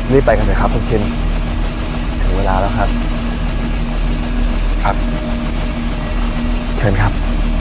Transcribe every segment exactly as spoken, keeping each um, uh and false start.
รีบไปกันเลยครับคุณชินถึงเวลาแล้วครับครับเชิญครับ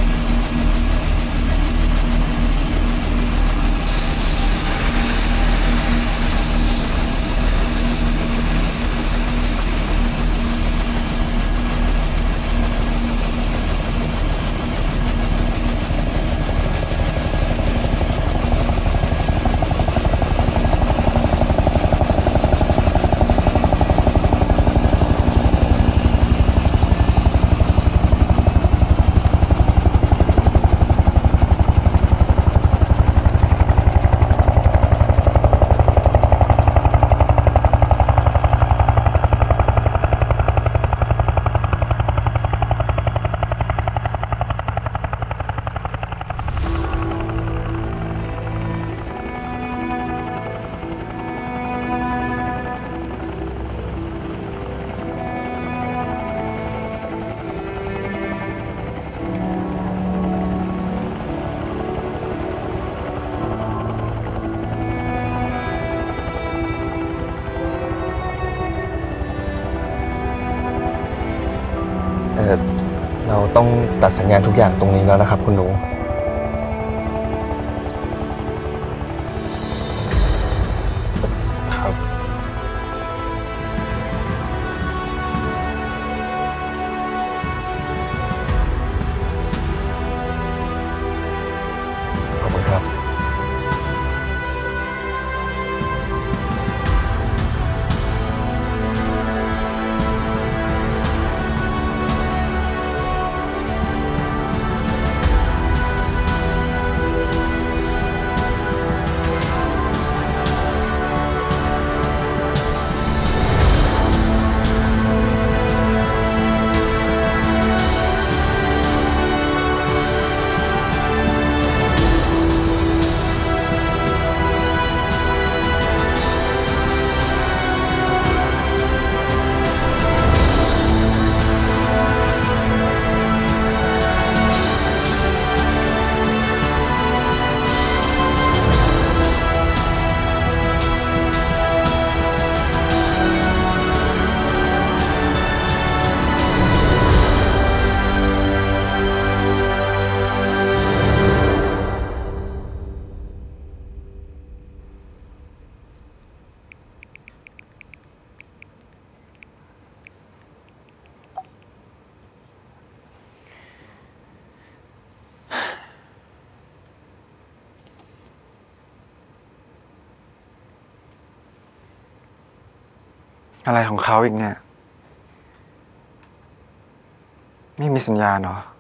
เออเราต้องตัดสัญญาณทุกอย่างตรงนี้แล้วนะครับคุณหนูครับขอบคุณครับอะไรของเขาอีกเนี่ยไม่มีสัญญาณเหรอ